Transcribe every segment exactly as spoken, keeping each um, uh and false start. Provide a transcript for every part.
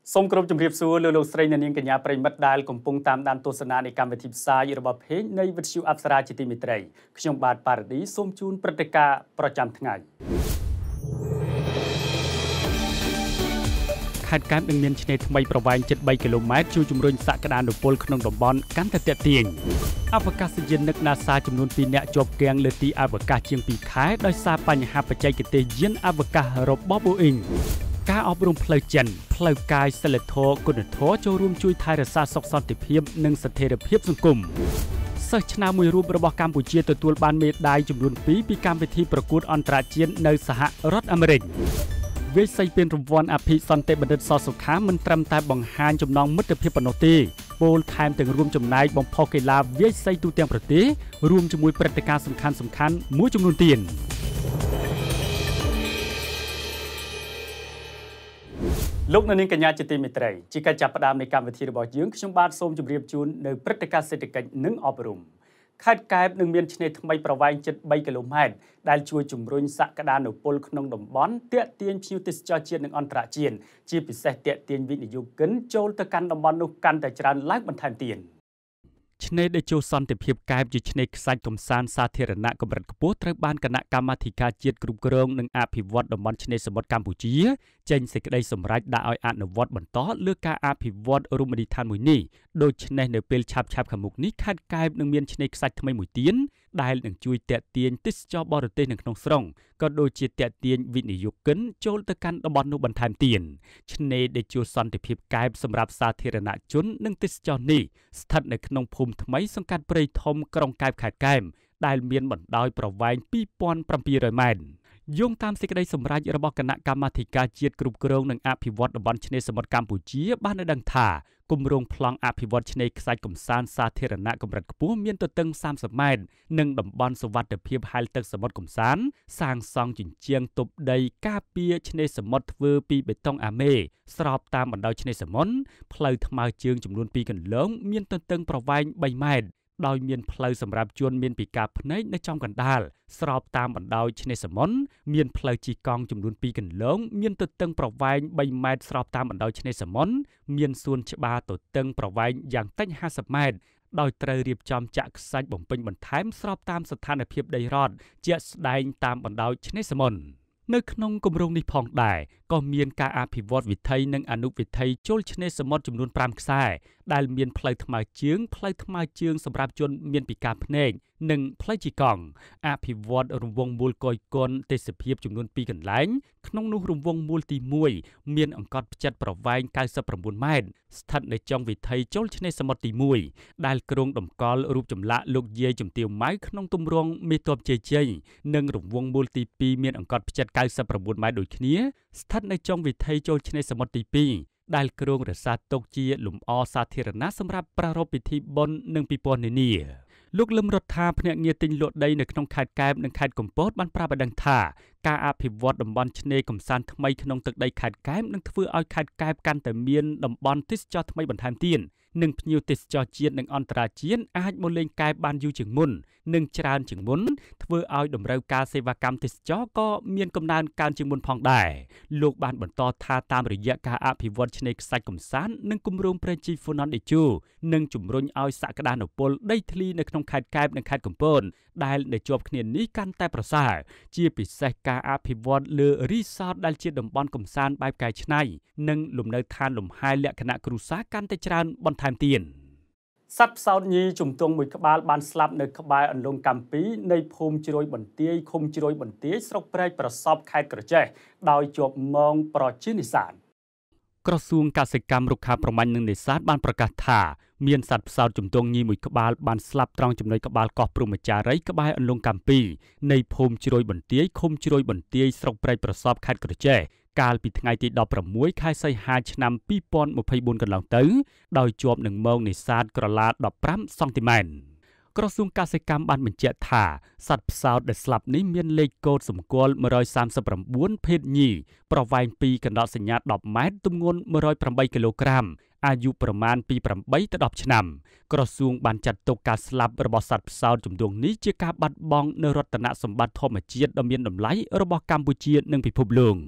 សូមគោរពជំរាបសួរលោកលោកស្រីអ្នកនាងកញ្ញាប្រិមិត្តដែលកំពុងតាមដានទស្សនានៃកម្មវិធីផ្សាយរបស់เพจនៃវិទ្យុអប្សរាជាទីមេត្រីខ្ញុំបាទប៉ារ៉ាឌីសូមជូនព្រឹត្តិការណ៍ប្រចាំថ្ងៃខេត្តកែបនឹងមានឆ្នេរថ្មីប្រវែងជិតបីគីឡូម៉ែត្រជួយជំរុញសក្តានុពលក្នុងតំបន់កាន់តែទាក់ទាញអវកាសយានិក NASA ចំនួនពីរនាក់ជាប់គាំងលើទីអវកាសជាងពីរខែដោយសារបញ្ហាបច្ចេកទេសយានអវកាសរបស់ Boeingការអប់រំផ្លូវចិនផ្លូវកាយសិលធម៌គុណធម៌ចូលរួមជួយថែរក្សាសុខសន្តិភាពនិងស្ថិរភាពសង្គមសិស្សឆ្នើមមួយរូបរបស់កម្ពុជាទទួលបានមេដាយចំនួនពីរពីកម្មវិធីប្រកួតអន្តរជាតិនៅសហរដ្ឋអាមេរិកវាយសីពានរង្វាន់អភិសន្តិបណ្ឌិតសសុខាមិនត្រឹមតែបង្ហាញចំណងមិត្តភាពប៉ុណ្ណោះទេពលថែមទាំងរួមចំណែកបំផុសកីឡាវាយសីទូទាំងប្រទេសរួមជាមួយព្រឹត្តិការណ៍សំខាន់ៗមួយចំនួនទៀតលោកនាងកញ្ញាជាទីមេត្រីជាការចាប់ផ្ដើមនៃកម្មវិធីរបស់យើងខ្ញុំបាទសូមជម្រាបជូននៅព្រឹត្តិការណ៍សេដ្ឋកិច្ចនិងអប់រំខេត្តកែបនឹងមានឆ្នេរថ្មីប្រវែងជិតបីគីឡូម៉ែត្រដែលជួយជំរុញសក្តានុពលក្នុងតំបន់ទាក់ទាញភ្ញៀវទេសចរជាតិនិងអន្តរជាតិជាពិសេសទាក់ទាញវិនិយោគិនចូលទៅកាន់តំបន់នោះកាន់តែច្រើនឡើងបន្ថែមទៀតឆ្នេរដែលចូលសន្តិភាពកែបជាឆ្នេរខ្សាច់កំសាន្តសាធារណៈកម្រិតខ្ពស់ត្រូវបានគណៈកម្មាធិការជាតិគ្រប់គ្រងនិងអភិវឌ្ឍតំបន់ឆ្នេរសមុទ្រកម្ពុជាចេញសេចក្តីសម្រេចដាក់ឲ្យអនុវត្តបន្តលើការអភិវឌ្ឍរមណីយដ្ឋានមួយនេះដូច្នេះនៅពេលឆាប់ឆាប់ខាងមុខនេះខេត្តកែបនឹងមានឆ្នេរខ្សាច់ថ្មីមួយទៀតដែលនឹងជួយទាក់ទាញទេសចរបរទេសនៅក្នុងស្រុងក៏ដូចជាទាក់ទាញវិនិយោគិនចូលទៅកាន់តំបន់នោះបន្ថែមទៀតឆ្នេរដែលជួយសន្តិភាពកែបសម្រាប់សាធារណជននិងទេសចរនេះស្ថិតនៅក្នុងភូមិថ្មីសង្កាត់ព្រៃធំក្រុងកែបខេត្តកែបដែលមានបណ្ដោយប្រវែងពីរពាន់ប្រាំពីររយម៉ែត្រយោងតាមសេចក្តីសម្រេចរបស់គណៈកម្មាធិការជាតិគ្រប់គ្រងនិងអភិវឌ្ឍតំបន់ឆ្នេរសមុទ្រកម្ពុជាបានឲ្យដឹងថាគម្រោងប្លង់អភិវឌ្ឍឆ្នេរខ្សាច់កំសាន្តសាធារណៈកម្រិតខ្ពស់មានទទឹងសាមសិបម៉ែត្រនិងតំបន់សុវត្ថិភាពហែលទឹកសមុទ្រកំសាន្តសាងសង់ជញ្ជាំងទប់ដីការពារឆ្នេរសមុទ្រធ្វើពីបេតុងអាមេស្របតាមបណ្ដោយឆ្នេរសមុទ្រផ្លូវថ្មើរជើងចំនួនពីរគន្លងមានទទឹងប្រវែងបីម៉ែត្រដោយមានផ្លូវសម្រាប់ជនមានពិការភ្នែកនៅចំកណ្ដាលស្របតាមបណ្ដោយឆ្នេរសមុទ្រមានផ្លូវជិះកង់ចំនួនពីរគន្លងមានទទឹងប្រវែងបីម៉ែត្រស្របតាមបណ្ដោយឆ្នេរសមុទ្រមានសួនច្បារទទឹងប្រវែងយ៉ាងតិចហាសិបម៉ែត្រដោយត្រូវរៀបចំចាក់ខ្សាច់បំពេញបន្ថែមស្របតាមស្ថានភាពដីរ៉ត់ជាក់ស្ដែងតាមបណ្ដោយឆ្នេរសមុទ្រនៅក្នុងគម្រោងនេះផងដែរក៏មានការអភិវឌ្ឍវិថីនិងអនុវិថីចូលឆ្នេរសមុទ្រចំនួនប្រាំខ្សែដែលមានផ្លូវថ្មើរជើងផ្លូវថ្មើរជើងសម្រាប់ជនមានពិការភ្នែកនិងផ្លូវជិះកង់អភិវឌ្ឍរង្វង់មូលកយគុនទេសភាពចំនួនពីរកន្លែងក្នុងនោះរង្វង់មូលទីមួយមានអង្កត់ផ្ចិតប្រវែងកៅសិបប្រាំបួនម៉ែត្រស្ថិតនៅចុងវិថីចូលឆ្នេរសមុទ្រទីមួយដែលគ្រោងតម្កល់រូបចម្លាក់លោកយាយជំទាវម៉ៅក្នុងទម្រង់មេទ័ពជ័យជ័យនិងរង្វង់មូលទីពីរមានអង្កត់ផ្ចិតកៅសិបប្រាំបួនម៉ែត្រដូចគ្នាស្ថិតនៅចុងវិថីចូលឆ្នេរសមុទ្រទីពីរដែលគ្រោងរក្សាទុកជាលំអសាធារណៈសម្រាប់ប្រារព្ធពិធីបុណ្យនិងពិព័រណ៍នានាលោកលឹមរដ្ឋាភ្នាក់ងារទិញលក់ដីនៅក្នុងខេត្តកែបនិងខេត្តកំពតបានប្រាប់ឲ្យដឹងថាការអភិវឌ្ឍតំបន់ឆ្នេរកំសាន្តថ្មីក្នុងទឹកដីខេត្តកែបនឹងធ្វើឲ្យខេត្តកែបកាន់តែមានតំបន់ទេសចរថ្មីបន្ថែមទៀតនិងភ្ញៀវទេសចរជាតិនិងអន្តរជាតិអាចមកលេងកែបបានយូរជាងមុននិងច្រើនជាងមុនធ្វើឲ្យតម្រូវការសេវាកម្មទេសចរក៏មានកំណើនកើនជាងមុនផងដែរលោកបានបន្តថាតាមរយៈការអភិវឌ្ឍឆ្នេរខ្សាច់កំសាន្តនិងគម្រោងព្រែកជីហ្វូណាន់ដេជោនិងជំរុញឲ្យសក្តានុពលដីធ្លីនៅក្នុងខេត្តកែបនិងខេត្តកំពតដែលនៅជាប់គ្នានេះកាន់តែប្រសើរជាពិសេសការអភិវឌ្ឍលើរីសតដែលជាតំបន់កំសាន្តបែបកែច្នៃនិងលំនៅឋានលំហែលក្ខណៈគ្រួសារកាន់តែច្រើនបន្ថែមទៀតសត្វផ្សោតញីជំទង់មួយក្បាលបានស្លាប់នៅក្បែរអន្លង់កាំពីនៃភូមិជ្រោយបន្ទាយឃុំជ្រោយបន្ទាយស្រុកព្រែកប្រសពខេត្តក្រចេះដោយជាប់មងប្រជានេសាទក្រសួងកសិកម្មរុក្ខាប្រមាញ់និងនេសាទបានប្រកាសថាមានសត្វផ្សោតជំទង់ញីមួយក្បាលបានស្លាប់ត្រង់ចំណុចក្បាលកោះព្រហ្មចារីក្បែរអន្លង់កាំពីនៃភូមិជ្រោយបន្ទាយឃុំជ្រោយបន្ទាយស្រុកព្រែកប្រសពខេត្តក្រចេះកាលពីថ្ងៃទីដប់ប្រាំមួយខែសីហាឆ្នាំពីរពាន់ម្ភៃបួនកន្លងទៅដោយជាប់នឹងមងនេសាទក្រឡាដប់ប្រាំសង់ទីម៉ែត្រក្រសួងកសិកម្មបានបញ្ជាក់ថាសត្វផ្សោតដែលស្លាប់នេះមានលេខកូដសម្គាល់មួយសាម៩ភេទញីប្រវែងពីកណ្ដុតសញ្ញាដប់ម៉ែត្រទម្ងន់មួយរយប្រាំបីគីឡូក្រាមអាយុប្រមាណពីប្រាំបីទៅដប់ឆ្នាំក្រសួងបានចាត់ទុកការស្លាប់របស់សត្វផ្សោតជំទង់នេះជាការបាត់បង់នូវរតនសម្បត្តិធម្មជាតិដ៏មានតម្លៃរបស់កម្ពុជានិងពិភពលោក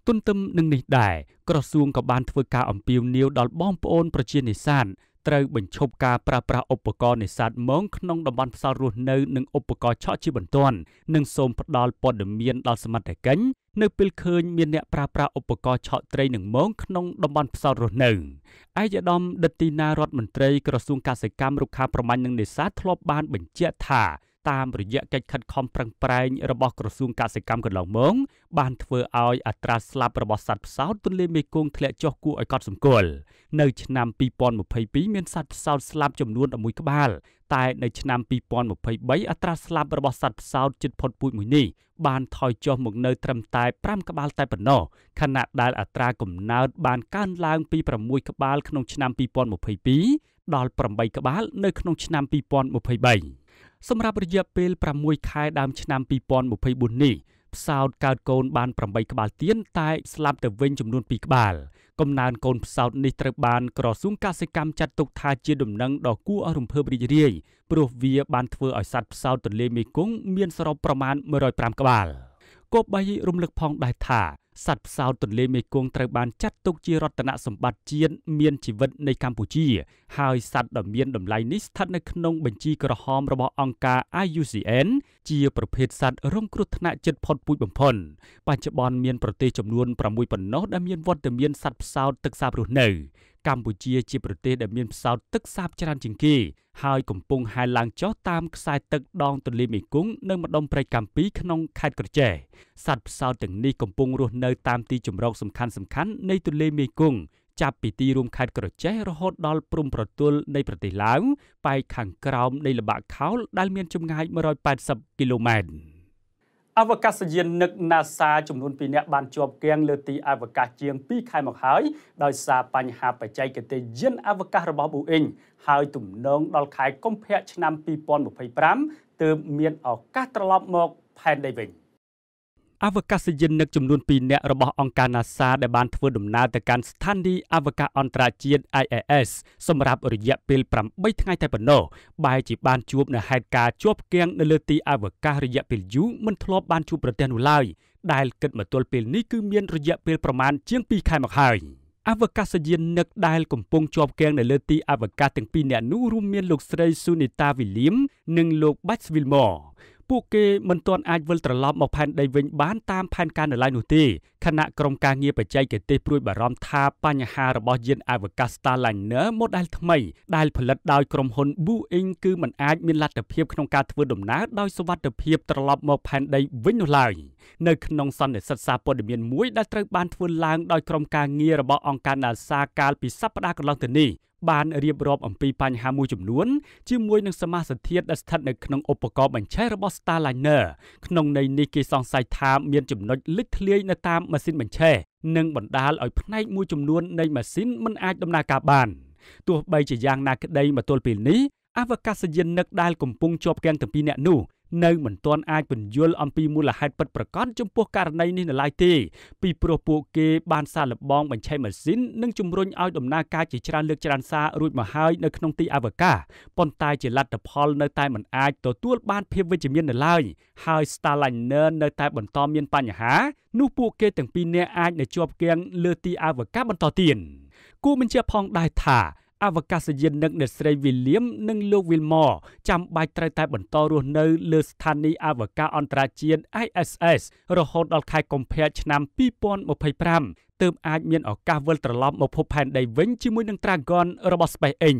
ទន្ទឹមនឹងនេះដែរក្រសួងក៏បានធ្វើការអំពាវនាវដល់បងប្អូនប្រជានេសាទត្រូវបញ្ឈប់ការប្រើប្រាស់ឧបករណ៍នេសាទមងក្នុងតំបន់ផ្សោតរស់នៅនិងឧបករណ៍ឆក់ជាបន្ទាន់និងសូមផ្ដល់ព័ត៌មានដល់សមត្ថកិច្ចនៅពេលឃើញមានអ្នកប្រើប្រាស់ឧបករណ៍ឆក់ត្រីនិងមងក្នុងតំបន់ផ្សោតរស់នៅឯកឧត្តមដិទីណារដ្ឋមន្ត្រីក្រសួងកសិកម្មរុក្ខាប្រមាញ់និងនេសាទធ្លាប់បានបញ្ជាក់ថាតាមរយៈកិច្ចខិតខំប្រឹងប្រែងរបស់ក្រសួងកសិកម្មកន្លងមកបានធ្វើឲ្យអត្រាស្លាប់របស់សត្វផ្សោតទន្លេមេគង្គធ្លាក់ចុះគួរឲ្យកត់សម្គាល់នៅឆ្នាំពីរពាន់ម្ភៃពីរមានសត្វផ្សោតស្លាប់ចំនួនមួយក្បាលតែនៅឆ្នាំពីរពាន់ម្ភៃបីអត្រាស្លាប់របស់សត្វផ្សោតជិតផុតពូជមួយនេះបានថយចុះមកនៅត្រឹមតែប្រាំក្បាលតែប៉ុណ្ណោះខណៈដែលអត្រាកំណើតបានកើនឡើងពីប្រាំមួយក្បាលក្នុងឆ្នាំពីរពាន់ម្ភៃពីរដល់ប្រាំបីក្បាលនៅក្នុងឆ្នាំពីរពាន់ម្ភៃបីសម្រាប់រយៈពេលប្រាំមួយខែដើមឆ្នាំពីរពាន់ម្ភៃបួននេះផ្សោតកើតកូនបានប្រាំបីក្បាលទៀនតែស្លាប់ទៅវិញចំនួនពីរក្បាលកំណើនកូនផ្សោតនេះត្រូវបានក្រសួងកសិកម្មចាត់ទុកថាជាដំណឹងដ៏គួរឲ្យរំភើបរីករាយព្រោះវាបានធ្វើឲ្យសត្វផ្សោតទន្លេមេគង្គមានសរុបប្រមាណមួយរយប្រាំក្បាលគប្បីរំលឹកផងដែរថាសត្វផ្សោតទន្លេមេគង្គត្រូវបានចាត់ទុកជារតនសម្បត្តិជាតិមានជីវិតនៃកម្ពុជាហើយសត្វដ៏មានតម្លៃនេះស្ថិតនៅក្នុងបញ្ជីក្រហមរបស់អង្គការ I U C N ជាប្រភេទសត្វរងគ្រោះថ្នាក់ជិតផុតពូជបំផុតបច្ចុប្បន្នមានប្រទេសចំនួនប្រាំមួយប៉ុណ្ណោះដែលមានវត្តមានសត្វផ្សោតទឹកសាបរស់នៅកម្ពុជាជាប្រទេសដែលមានផ្សោតទឹកសាបច្រើនជាងគេហើយកំពុងហែលឡើងចុះតាមខ្សែទឹកដងទន្លេមេគង្គនៅម្ដុំព្រែកកាំពីក្នុងខេត្តក្រចេះសត្វផ្សោតទាំងនេះកំពុងរស់នៅតាមទីជម្រកសំខាន់ៗនៃទន្លេមេគង្គចាប់ពីទីរួមខេត្តក្រចេះរហូតដល់ព្រំប្រទល់នៃប្រទេសឡាវប៉ែកខាងក្រោមនៃល្បាក់ខោលដែលមានចម្ងាយមួយរយប៉ែតសិបគីឡូម៉ែត្រអវកាសយាននឹក NASA ចំនួនពីរនាក់បានជាប់គាំងលើទីអវកាសជាងពីរខែមកហើយដោយសារបញ្ហាបច្ចេកទេសយានអវកាសរបស់ Boeing ហើយទំនងដល់ខែកុម្ភៈឆ្នាំពីរពាន់ម្ភៃប្រាំទើបមានឱកាសត្រឡប់មកផែនដីវិញអវកាសយាននឹកចំនួនពីរនាក់របស់អង្គការ NASA ដែលបានធ្វើដំណើរទៅកាន់ស្ថានីយ៍អវកាសអន្តរជាតិ I S S សម្រាប់រយៈពេលប្រាំបីថ្ងៃតែប៉ុណ្ណោះបែរជាបានជួបនៅហេតុការណ៍ជាប់គាំងនៅលើទីអវកាសរយៈពេលយូរមិនធ្លាប់បានជួបប្រទះនោះឡើយដែលគិតមកទល់ពេលនេះគឺមានរយៈពេលប្រមាណជាងពីរខែមកហើយអវកាសយាននឹកដែលកំពុងជាប់គាំងនៅលើទីអវកាសទាំងពីរនាក់នោះរួមមានលោកស្រី Sunita Williams និងលោក Buzz Wilmoreពួកគេមិនទាន់អាចវិលត្រឡប់មកផែនដីវិញបានតាមផែនការនៅឡើយនោះទេខណៈក្រុមការងារបច្ចេកទេសព្រួយបារម្ភថាបញ្ហារបស់យានអវកាស Starliner model ថ្មីដែលផលិតដោយក្រុមហ៊ុន Boeing គឺមិនអាចមានលទ្ធភាពក្នុងការធ្វើដំណើរដោយសុវត្ថិភាពត្រឡប់មកផែនដីវិញនោះឡើយនៅក្នុងសន្និសីទសារព័ត៌មានមួយដែលត្រូវបានធ្វើឡើងដោយក្រុមការងាររបស់អង្គការ NASA កាលពីសប្តាហ៍កន្លងទៅនេះបានរៀបរាប់អំពីបញ្ហាមួយចំនួនជាមួយនឹងសមាសធាតុដែលស្ថិតនៅក្នុងឧបករណ៍បញ្ឆេះរបស់ Starliner ក្នុងន័យនេះគេសង្ស័យថាមានចំណុចលេចធ្លាយនៅតាមម៉ាស៊ីនបញ្ឆេះនិងបណ្ដាលឲ្យផ្នែកមួយចំនួននៃម៉ាស៊ីនមិនអាចដំណើរការបានទោះបីជាយ៉ាងណាក្តីមកទល់ពេលនេះអវកាសយាននឹកដែលកំពុងជាប់គាំងទាំងពីរនាក់នោះនៅមិនទាន់អាចពន្យល់អំពីមូលហេតុពិតប្រាកដចំពោះករណីនេះនៅឡើយទេពីព្រោះពួកគេបានសាកល្បងបញ្ឆេះម៉ាស៊ីននិងជំរុញឲ្យដំណើរការជាច្រើនលើកច្រើនសាររួចមកហើយនៅក្នុងទីអវកាសប៉ុន្តែជាលទ្ធផលនៅតែមិនអាចទទួលបានភាពវិជ្ជមាននៅឡើយហើយ Starliner នៅតែបន្តមានបញ្ហានោះពួកគេទាំងពីរនាក់អាចនៅជាប់គាំងលើទីអវកាសបន្តទៀតគួរបញ្ជាក់ផងដែរថាអវកាសយាននឹកអ្នកស្រី William និងលោក Wilmore ចាំបាច់ត្រូវតែបន្តរស់នៅលើស្ថានីយ៍អវកាសអន្តរជាតិ I S S រហូតដល់ខែកុម្ភៈឆ្នាំពីរពាន់ម្ភៃប្រាំទើបអាចមានឱកាសវិលត្រឡប់មកភពផែនដីវិញជាមួយនឹង Dragon របស់ SpaceX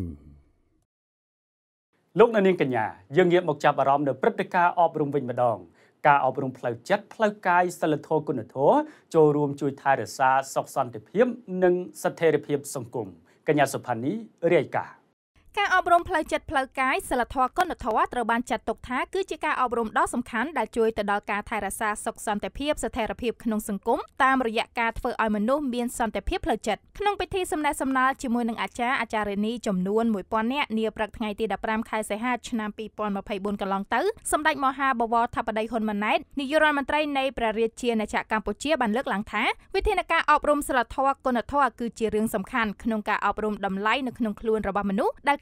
លោកអ្នកនាងកញ្ញាយើងងាកមកចាប់អារម្មណ៍នៅព្រឹត្តិការណ៍អប់រំវិញម្ដងការអប់រំផ្លូវចិត្តផ្លូវកាយសិលធម៌គុណធម៌ចូលរួមជួយថែរក្សាសុខសន្តិភាពនិងស្ថិរភាពសង្គមកញ្ញាសុផានីរាយការណ៍ការអប់រំផ្លូវចិត្តផ្លូវកាយសិលធម៌គុណធម៌ត្រូវបានចាត់ទុកថាគឺជាការអប់រំដ៏សំខាន់ដែលជួយទៅដល់ការថែរក្សាសុខសន្តិភាពស្ថិរភាពក្នុងសង្គមតាមរយៈការធ្វើឲ្យមនុស្សមានសន្តិភាពផ្លូវចិត្តក្នុងពិធីសំណេះសំណាលជាមួយនឹងអាចារ្យអាចារ្យនីចំនួនមួយពាន់នាក់នាព្រឹកថ្ងៃទីដប់ប្រាំខែសីហាឆ្នាំពីរពាន់ម្ភៃបួនកន្លងទៅសម្ដេចមហាបវរធិបតីហ៊ុនម៉ាណែតនាយករដ្ឋមន្ត្រីនៃព្រះរាជាណាចក្រកម្ពុជាបានលើកឡើងថាវិធានការអប់រំសិលធម៌គុណធម៌គឺជារឿងសំខាន់ក្នុងការអប់រំតម្លៃនៅក្នុងខ្លួនរបស់មនុស្សដែល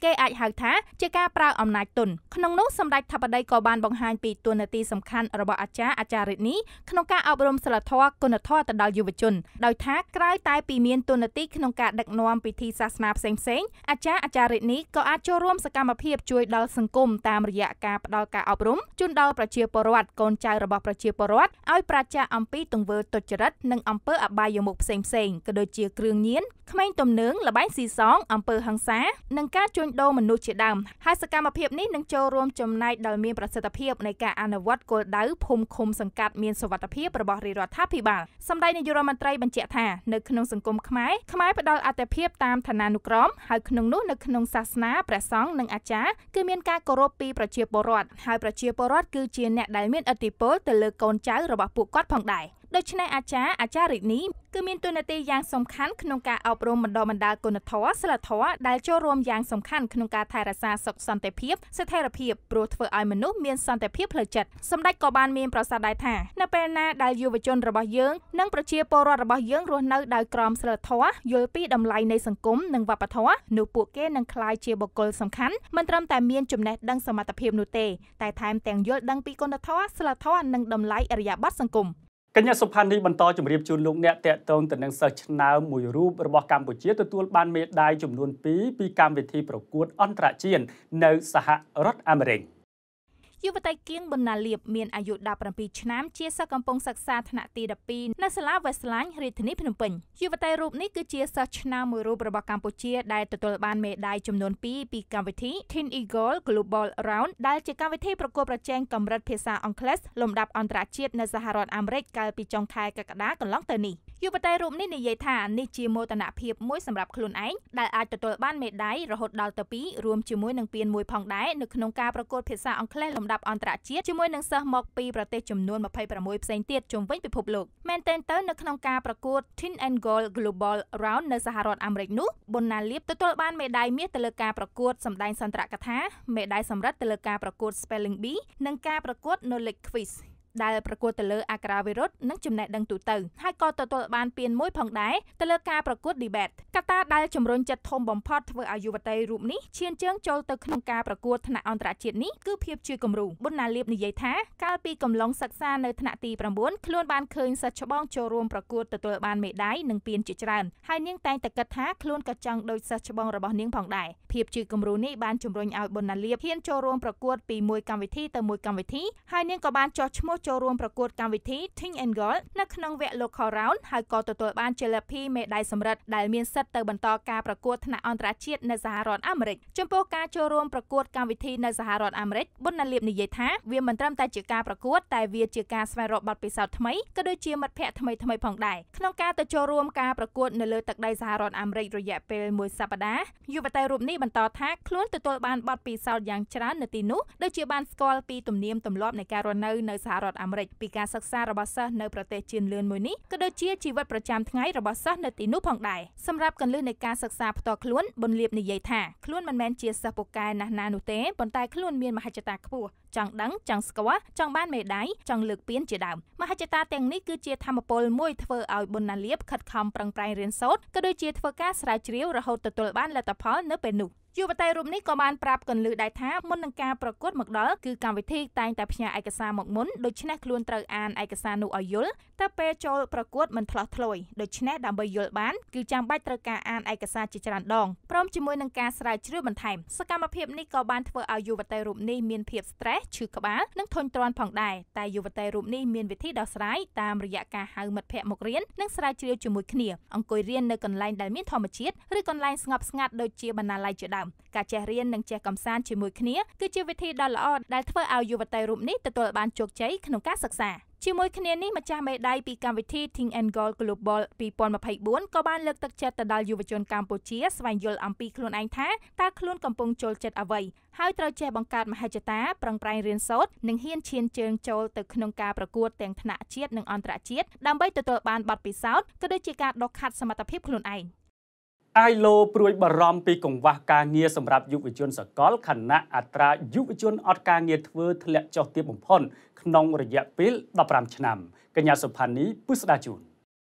គេអាចហៅថាជាការប្រើអំណាចទុនក្នុងនោះសម្ដេចថាបតីក៏បានបង្ហាញពីតួនាទីសំខាន់របស់អាចារ្យអាចារ្យនេះក្នុងការអប់រំសីលធម៌គុណធម៌ទៅដល់យុវជនដោយថាក្រៅតែពីមានតួនាទីក្នុងការដឹកនាំពិធីសាសនាផ្សេងៗអាចារ្យអាចារ្យនេះក៏អាចចូលរួមសកម្មភាពជួយដល់សង្គមតាមរយៈការផ្ដល់ការអប់រំជូនដល់ប្រជាពលរដ្ឋកូនចៅរបស់ប្រជាពលរដ្ឋឲ្យប្រាជ្ញាអំពីទង្វើទុច្ចរិតនិងអំពើអបាយមុខផ្សេងៗក៏ដូចជាគ្រឿងញៀនក្មេងទំនើងល្បែងស៊ីសងអំពើហិង្សានិងការជួញដូរមនុស្សជាដើមហើយសកម្មភាពនេះនឹងចូលរួមចំណែកដល់មានប្រសិទ្ធភាពនៃការអនុវត្តគោលដៅភូមិឃុំសង្កាត់មានសុវត្ថិភាពរបស់រាជរដ្ឋាភិបាលសម្ដេចនាយករដ្ឋមន្ត្រីបញ្ជាក់ថានៅក្នុងសង្គមខ្មែរខ្មែរផ្ដល់អាទិភាពតាមឋានានុក្រមហើយក្នុងនោះនៅក្នុងសាសនាព្រះសង្ឃនិងអាចារ្យគឺមានការគោរពពីប្រជាពលរដ្ឋហើយប្រជាពលរដ្ឋគឺជាអ្នកដែលមានឥទ្ធិពលទៅលើកូនចៅរបស់ពួកគាត់ផងដែរដូច្នេះអាចារ្យអាចារ្យនេះគឺមានតួនាទីយ៉ាងសំខាន់ក្នុងការអប់រំបណ្ដុះបណ្ដាលគុណធម៌សិលធម៌ដែលចូលរួមយ៉ាងសំខាន់ក្នុងការថែរក្សាសុខសន្តិភាពស្ថិរភាពព្រោះធ្វើឲ្យមនុស្សមានសន្តិភាពផ្លូវចិត្តសម្ដេចក៏បានមានប្រសាសន៍ដែរថានៅពេលណាដែលយុវជនរបស់យើងនិងប្រជាពលរដ្ឋរបស់យើងរស់នៅដោយក្រមសីលធម៌យល់ពីតម្លៃនៃសង្គមនិងវប្បធម៌នោះពួកគេនឹងក្លាយជាបុគ្គលសំខាន់មិនត្រឹមតែមានចំណេះដឹងសមត្ថភាពនោះទេតែថែមទាំងយល់ដឹងពីគុណធម៌សិលធម៌និងតម្លៃអរិយាប័ត្រសង្គមកញ្ញាសុផាន់នេះបន្តជម្រាបជូនលោកអ្នកតេតងទៅនឹងសិស្សឆ្នើមមួយរូបរបស់កម្ពុជាទទួលបានមេដាយចំនួនពីរពីកម្មវិធីប្រកួតអន្តរជាតិនៅសហរដ្ឋអាមេរិកយុវតីគៀងបណ្ណាលៀបមានអាយុដប់ប្រាំពីរឆ្នាំជាសិស្សកំពុងសិក្សាថ្នាក់ទីដប់ពីរនៅសាលាវ៉េស្លាញ់រាជធានីភ្នំពេញយុវតីរូបនេះគឺជាសិស្សឆ្នើមមួយរូបរបស់កម្ពុជាដែលទទួលបានមេដាយចំនួនពីរពីកម្មវិធី Teen Eagle Global Round ដែលជាកម្មវិធីប្រកួតប្រជែងកម្រិតភាសាអង់គ្លេសលំដាប់អន្តរជាតិនៅសហរដ្ឋអាមេរិកកាលពីចុងខែកក្កដាកន្លងទៅនេះយុវតីរូបនេះនិយាយថានេះជាមោទនភាពមួយសម្រាប់ខ្លួនឯងដែលអាចទទួលបានមេដាយរហូតដល់ទៅពីររួមជាមួយនឹងពានមួយផងដែរនៅក្នុងការប្រកួតភាសាអង់គ្លេសលំដាប់អន្តរជាតិជាមួយនឹងសិស្សមកពីប្រទេសចំនួនម្ភៃប្រាំមួយផ្សេងទៀតជុំវិញពិភពលោកមែនទែនទៅនៅក្នុងការប្រកួត Teen Eagle Global Round នៅសហរដ្ឋអាមេរិកនោះប៊ុនណាលៀបទទួលបានមេដាយមាសទៅលើការប្រកួតសម្ដែងសន្ទរកថាមេដាយសម្រិតទៅលើការប្រកួត Spelling Bee និងការប្រកួត Knowledge Quizដែលប្រកួតទៅលើអក្ខរាវិរុទ្ធនិងចំណេះដឹងទូទៅហើយក៏ទទួលបានពានមួយផងដែរទៅលើការប្រកួត Debate កត្តាដែលជំរុញចិត្តធំបំផុតធ្វើឲ្យយុវតីរូបនេះឈានជើងចូលទៅក្នុងការប្រកួតថ្នាក់អន្តរជាតិនេះគឺភាពជាគំរូប៊ុនណាលៀបនិយាយថាកាលពីកំឡុងសិក្សានៅថ្នាក់ទីប្រាំបួនខ្លួនបានឃើញសិស្សច្បងចូលរួមប្រកួតទទួលបានមេដាយនិងពានជាច្រើនហើយនាងតែងតែគិតថាខ្លួនក៏ចង់ដូចសិស្សច្បងរបស់នាងផងដែរភាពជាគំរូនេះបានជំរុញឲ្យប៊ុនណាលៀបហ៊ានចូលរួមប្រកួតពីមួយកម្មវិធីទៅមួយកម្មវិធីហើយនាងក៏បានចុះឈ្មោះចូលរួមប្រកួតកម្មវិធី Teen Eagle នៅក្នុងវគ្គ Local Round ហើយក៏ទទួលបានជាលទ្ធិមេដាយសម្រិតដែលមានសិទ្ធិទៅបន្តការប្រកួតថ្នាក់អន្តរជាតិនៅសហរដ្ឋអាមេរិកចំពោះការចូលរួមប្រកួតកម្មវិធីនៅសហរដ្ឋអាមេរិកប៊ុនណាលៀបនិយាយថាវាមិនត្រឹមតែជាការប្រកួតតែវាជាការស្វែងរកបទពិសោធន៍ថ្មីក៏ដូចជាមិត្តភ័ក្តិថ្មីថ្មីផងដែរក្នុងការទៅចូលរួមការប្រកួតនៅលើទឹកដីសហរដ្ឋអាមេរិករយៈពេលមួយសប្តាហ៍យុវតីរូបនេះបន្តថាខ្លួនទទួលបានបទពិសោធន៍យ៉ាងច្រើននៅទីនោះដូចជាបានស្គាល់ពីទំនៀមទម្លាប់នៃការរស់នៅនៅសហរដ្ឋអាមេរិកពីការសិក្សារបស់សិស្សនៅប្រទេសជឿនលឿនមួយនេះក៏ដូចជាជីវិតប្រចាំថ្ងៃរបស់សិស្សនៅទីនោះផងដែរសម្រាប់កន្លឹះនៃការសិក្សាផ្ទាល់ខ្លួនប៊ុនលៀបនិយាយថាខ្លួនមិនមែនជាសិស្សពូកែណាស់ណានោះទេប៉ុន្តែខ្លួនមានមហិច្ឆតាខ្ពស់ចង់ដឹងចង់ស្គាល់ចង់បានមេដាយចង់លើកពានជាដើមមហិច្ឆតាទាំងនេះគឺជាធម៌ពលមួយធ្វើឲ្យប៊ុនណាលៀបខិតខំប្រឹងប្រែងរៀនសូត្រក៏ដូចជាធ្វើការស្រាវជ្រាវរហូតទទួលបានលទ្ធផលនៅពេលនោះយុវតីរូបនេះក៏បានប្រាប់កន្លឹះដែរថាមុននឹងការប្រកួតមកដល់គឺកម្មវិធីតែងតែផ្ញើឯកសារមកមុនដូច្នេះខ្លួនត្រូវអានឯកសារនោះឲ្យយល់តែពេលចូលប្រកួតមិនឆ្លោះឆ្លួយដូច្នេះដើម្បីយល់បានគឺចាំបាច់ត្រូវការអានឯកសារជាច្រើនដងព្រមជាមួយនឹងការស្រាវជ្រាវបន្ថែមសកម្មភាពនេះក៏បានធ្វើឲ្យយុវតីរូបនេះមានភាព stress ឈឺក្បាលនិងធុញទ្រាន់ផងដែរតែយុវតីរូបនេះមានវិធីដោះស្រាយតាមរយៈការហៅមិត្តភ័ក្តិមករៀននិងស្រាវជ្រាវជាមួយគ្នាអង្គុយរៀននៅកន្លែងដែលមានធម្មជាតិឬកន្លែងស្ងប់ស្ងាត់ដូចជាបណ្ណាល័យជាដើមការចេះរៀននិងចេះកំសាន្តជាមួយគ្នាគឺជាវិធីដ៏ល្អដែលធ្វើឲ្យយុវតីរូបនេះទទួលបានជោគជ័យក្នុងការសិក្សាជាមួយគ្នានេះម្ចាស់មេដាយពីកម្មវិធី Teen Eagle Global ពីរពាន់ម្ភៃបួនក៏បានលើកទឹកចិត្តទៅដល់យុវជនកម្ពុជាស្វែងយល់អំពីខ្លួនឯងថាតើខ្លួនកំពុងចូលចិត្តអ្វីហើយត្រូវចេះបង្កើតមហិច្ឆតាប្រឹងប្រែងរៀនសូត្រនិងហ៊ានឈានជើងចូលទៅក្នុងការប្រកួតទាំងថ្នាក់ជាតិនិងអន្តរជាតិដើម្បីទទួលបានបទពិសោធន៍ក៏ដូចជាការដុសខាត់សមត្ថភាពខ្លួនឯងអាយឡូព្រួយបារម្ភពីកង្វះការងារសម្រាប់យុវជនសកលខណៈអត្រាយុវជនអត់ការងារធ្វើធ្លាក់ចុះទាបបំផុតក្នុងរយៈពេលដប់ប្រាំឆ្នាំកញ្ញាសុផានីពុស្ដាជូន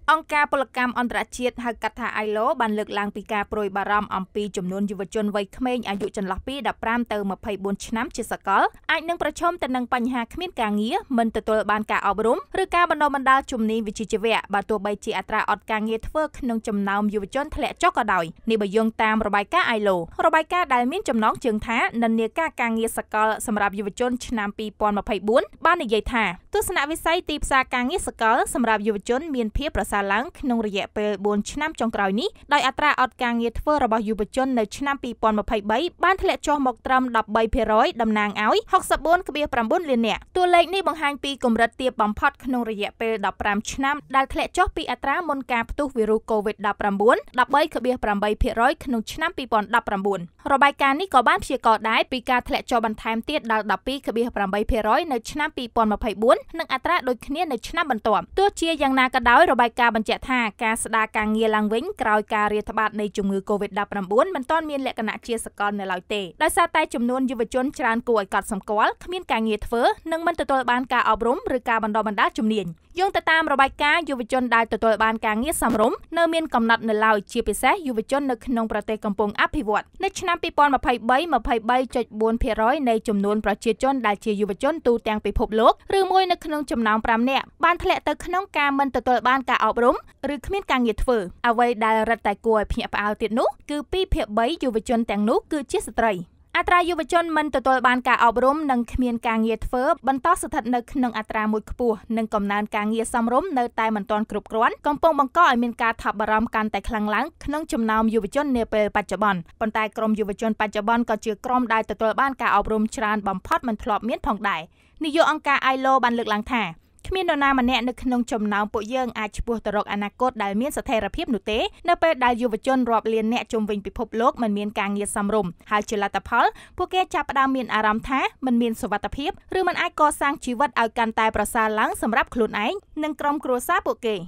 អង្គការពលកម្មអន្តរជាតិហៅកាត់ថា ไอ แอล โอ បានលើកឡើងពីការប្រួយបារម្ភអំពីចំនួនយុវជនវ័យក្មេងអាយុចន្លោះពី ដប់ប្រាំ ទៅ ម្ភៃបួន ឆ្នាំជាសកលអាចនឹងប្រឈមទៅនឹងបញ្ហាគ្មានការងារមិនទទួលបានការអប់រំឬការបណ្ដុះបណ្ដាលជំនាញវិជ្ជាជីវៈបើទោះបីជាអត្រាអត់ការងារធ្វើក្នុងចំណោមយុវជនធ្លាក់ចុះក៏ដោយនេះបើយោងតាមរបាយការណ៍ ไอ แอล โอ របាយការណ៍ដែលមានចំណងជើងថានិន្នាការការងារសកលសម្រាប់យុវជនឆ្នាំ ពីរពាន់ម្ភៃបួន បាននិយាយថាទស្សនវិស័យទីផ្សារការងារសកលសម្រាប់យុវជនមានភាពប្រសើរឡើងក្នុងរយៈពេលបួនឆ្នាំចុងក្រោយនេះដោយអត្រាអត់ការងារធ្វើរបស់យុវជននៅឆ្នាំ ពីរពាន់ម្ភៃបី បានធ្លាក់ចុះមកត្រឹម ដប់បីភាគរយ តំណាងឲ្យ ហុកសិបបួន ភាគប្រាំបួន លាននាក់តួលេខនេះបង្ហាញពីកម្រិតទាបបំផុតក្នុងរយៈពេល ដប់ប្រាំ ឆ្នាំដែលធ្លាក់ចុះពីអត្រាមុនការផ្ទុះវីរុស កូវីដ ដប់ប្រាំបួន ដប់បី ភាគប្រាំបី ភាគរយ ក្នុងឆ្នាំ ពីរពាន់ដប់ប្រាំបួន របាយការណ៍នេះក៏បានព្យាករណ៍ដែរពីការធ្លាក់ចុះបន្ថែមទៀតដល់ ដប់ពីរ ភាគប្រាំបី ភាគរយ នៅឆ្នាំ ពីរពាន់ម្ភៃបួន និងអត្រាដូចគ្នានៅឆ្នាំបន្ទាប់ទោះជាយ៉ាងណាក៏ដោយរបាយការណ៍បញ្ជាក់ថាការស្ដារការងារឡើងវិញក្រោយការរាតត្បាតនៃជំងឺ កូវីដ ដប់ប្រាំបួន មិនទាន់មានលក្ខណៈជាសកលនៅឡើយទេដោយសារតែចំនួនយុវជនច្រើនគួរឲ្យកត់សម្គាល់គ្មានការងារធ្វើនិងមិនទទួលបានការអប់រំឬការបណ្ដុះបណ្ដាលជំនាញយោងទៅតាមរបាយការណ៍យុវជនដែលទទួលបានការងារសមរម្យនៅមានកំណត់នៅឡើយជាពិសេសយុវជននៅក្នុងប្រទេសកំពុងអភិវឌ្ឍនៅឆ្នាំ ពីរពាន់ម្ភៃបី ម្ភៃបី ចុចបួន ភាគរយ នៃចំនួនប្រជាជនដែលជាយុវជនទូទាំងពិភពលោកឬមួយនៅក្នុងចំណោមប្រាំនាក់បានធ្លាក់ទៅក្នុងការមិនទទួលបានការអប់រំឬគ្មានការងារធ្វើអ្វីដែលរឹតតែគួរឲ្យភ្ញាក់ផ្អើលទៀតនោះគឺពីរភាគបីយុវជនទាំងនោះគឺជាស្ត្រីអត្រាយុវជនមិនទទួលបានការអប់រំនិងគ្មានការងារធ្វើបន្តស្ថិតនៅក្នុងអត្រាមួយខ្ពស់និងកំណើនការងារសមរម្យនៅតែមិនទាន់គ្រប់គ្រាន់កំពុងបង្កឲ្យមានការថប់បារម្ភកាន់តែខ្លាំងឡើងក្នុងចំណោមយុវជននាពេលបច្ចុប្បន្នប៉ុន្តែក្រុមយុវជនបច្ចុប្បន្នក៏ជាក្រុមដែលទទួលបានការអប់រំច្រើនបំផុតមិនធ្លាប់មានផងដែរនាយកអង្គការ ไอ แอล โอ បានលើកឡើងថាគ្មាននរណាម្នាក់នៅក្នុងចំណោមពួកយើងអាចឆ្ពោះទៅរកអនាគតដែលមានស្ថិរភាពនោះទេនៅពេលដែលយុវជនរាប់លានអ្នកជុំវិញពិភពលោកមិនមានការងារសមរម្យហើយជាលទ្ធផលពួកគេចាប់ផ្ដើមមានអារម្មណ៍ថាមិនមានសុវត្ថិភាពឬមិនអាចកសាងជីវិតឲ្យកាន់តែប្រសើរឡើងសម្រាប់ខ្លួនឯងនិងក្រុមគ្រួសារពួកគេ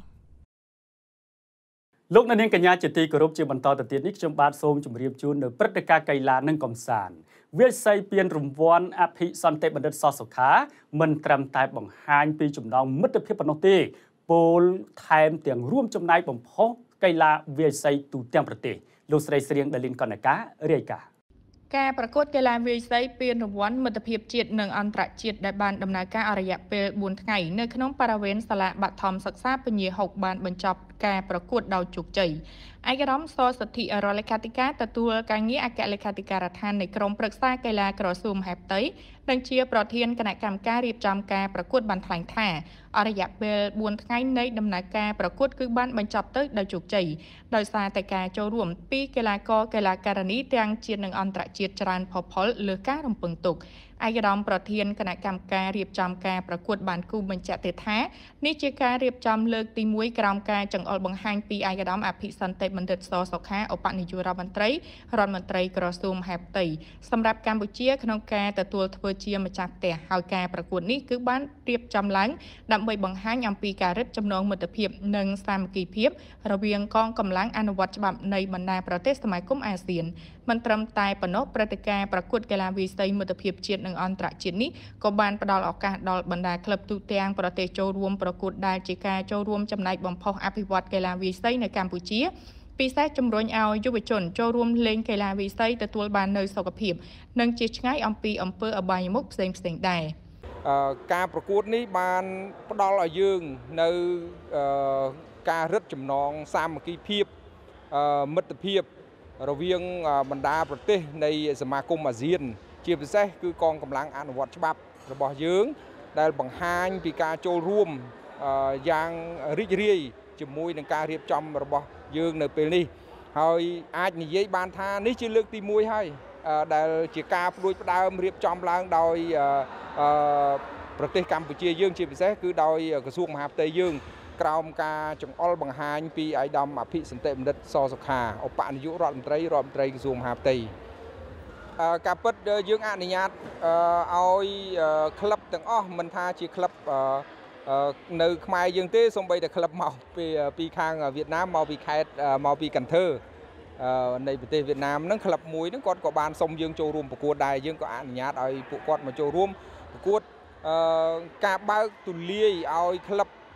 លោកអ្នកនាងកញ្ញាជាទីគោរពជាបន្តទៅទៀតនេះខ្ញុំបាទសូមជម្រាបជូននៅព្រឹត្តិការណ៍កីឡានិងកំសាន្តវាស័យពានរង្វាន់អភិសន្តិបណ្ឌិតសសុខាមិនត្រឹមតែបង្ហាញពីចំណងមិត្តភាពប៉ុណ្ណោះទេពោលថែមទាំងរួមចំណែកបំផុសកីឡាវាស័យទូទាំងប្រទេសលោកស្រីស្រៀងដាលីនកណ្ណការាយការណ៍ការប្រកួតកីឡាវាយសីពានរង្វាន់មិត្តភាពជាតិនិងអន្តរជាតិដែលបានដំណើរការអររយៈពេលបួនថ្ងៃនៅក្នុងបរិវេណសាលាបឋមសិក្សាពញាហុកបានបញ្ចប់ការប្រកួតដោយជោគជ័យឯកឧត្តមសសិទ្ធិរដ្ឋលេខាធិការទទួលការងារអគ្គលេខាធិការដ្ឋាននៃក្រមប្រឹក្សាកីឡាក្រសួងមហាផ្ទៃនិងជាប្រធានគណៈកម្មការរៀបចំការប្រកួតបានថ្លែងថាអររយៈពេលបួនថ្ងៃនៃដំណើរការប្រកួតគឺបានបញ្ចប់ទៅដោយជោគជ័យដោយសារតែការចូលរួមពីកីឡាករកីឡាការិនីទាំងជាតិនិងអន្តរជាតិច្រើនផុសផុលលើការរំពឹងទុកឯកឧត្តមប្រធានគណៈកម្មការរៀបចំការប្រកួតបានគូបញ្ជាក់ទៀតថានេះជាការរៀបចំលើកទីមួយក្រោមការចង្អុលបង្ហាញពីឯកឧត្តមអភិសន្តិបណ្ឌិតសសុខាឧបនាយករដ្ឋមន្ត្រីរដ្ឋមន្ត្រីក្រសួងមហាផ្ទៃសម្រាប់កម្ពុជាក្នុងការទទួលធ្វើជាម្ចាស់ផ្ទះហើយការប្រកួតនេះគឺបានរៀបចំឡើងដើម្បីបង្ហាញអំពីការរឹតចំណងមិត្តភាពនិងសាមគ្គីភាពរវាងកងកម្លាំងអនុវត្តច្បាប់នៃបណ្ដាប្រទេសសមាគមអាស៊ានមិនត្រឹមតែប៉ុណ្ណោះព្រឹត្តិការណ៍ប្រកួតកីឡាវាយសីមិត្តភាពជាតិនិងអន្តរជាតិនេះក៏បានផ្ដល់ឱកាសដល់បណ្ដាក្លឹបទូទាំងប្រទេសចូលរួមប្រកួតដែលជាការចូលរួមចំណែកបំផុសអភិវឌ្ឍកីឡាវាយសីនៅកម្ពុជាពិសេសជំរុញឲ្យយុវជនចូលរួមលេងកីឡាវាយសីទទួលបាននូវសុខភាពនិងជាឆ្ងាយអំពីអំពើអបាយមុខផ្សេងផ្សេងដែរការប្រកួតនេះបានផ្ដល់ឲ្យយើងនៅការរឹតចំណងសាមគ្គីភាពមិត្តភាពរវាងបណ្ដាប្រទេសនៃសមាគមអាស៊ានជាពិសេសគឺកងកម្លាំងអនុវត្តច្បាប់របស់យើងដែលបង្ហាញពីការចូលរួមយ៉ាងរីករាយជាមួយនឹងការរៀបចំរបស់យើងនៅពេលនេះហើយអាចនិយាយបានថានេះជាលើកទីមួយហើយដែលជាការផ្ដួចផ្ដើមរៀបចំឡើងដោយប្រទេសកម្ពុជាយើងជាពិសេសគឺដោយក្រសួងមហាផ្ទៃយើងក្រោមការចង្អុលបង្ហាញពីឯកឧត្តមអភិសន្តិបណ្ឌិតសសុខាឧបនាយករដ្ឋមន្ត្រីរដ្ឋមន្ត្រីក្រសួងមហាផ្ទៃការពិតយើងអនុញ្ញាតឲ្យក្លឹបទាំងអស់មិនថាជាក្លឹបនៅខ្មែរយើងទេសូម្បីតែក្លឹបមកពីពីខាងវៀតណាមមកពីខេត្តមកពីកាន់ធើនៃប្រទេសវៀតណាមហ្នឹងក្លឹបមួយហ្នឹងគាត់ក៏បានសុំយើងចូលរួមប្រកួតដែរយើងក៏អនុញ្ញាតឲ្យពួកគាត់មកចូលរួមប្រកួតការបើកទូលាយឲ្យក្លឹប